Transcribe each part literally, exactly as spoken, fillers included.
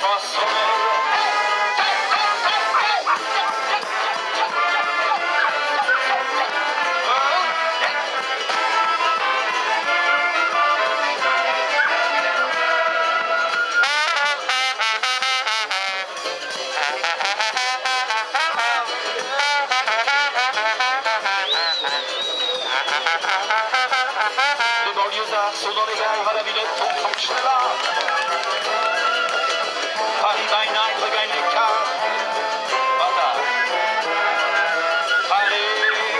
pas sommeil. Les banlieusards sont dans les gares à la Villette pour trancher là. Paris by night regagne les cars. Bâtard. Allez,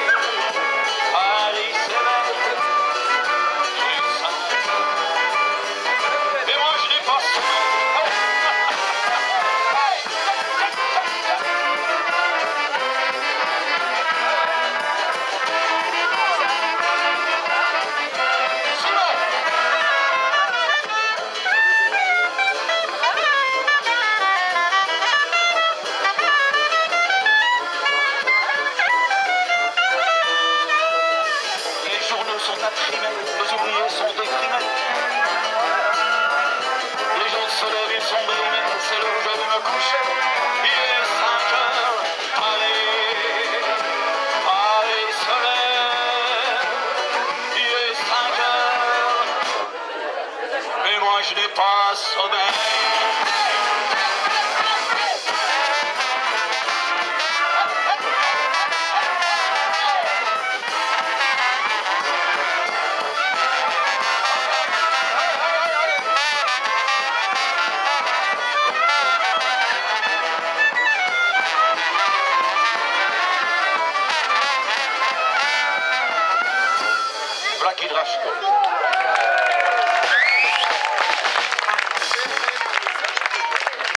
Paris s'éveille. J'ai faim. Et moi je n'ai pas sommeil. Sont imprimés, les ouvriers sont déprimés. Les gens se lèvent, ils sont brimés, c'est l'heure où je vais me coucher. Il est cinq heures, allez, allez, se lève. Il est cinq heures, mais moi je n'ai pas sommeil.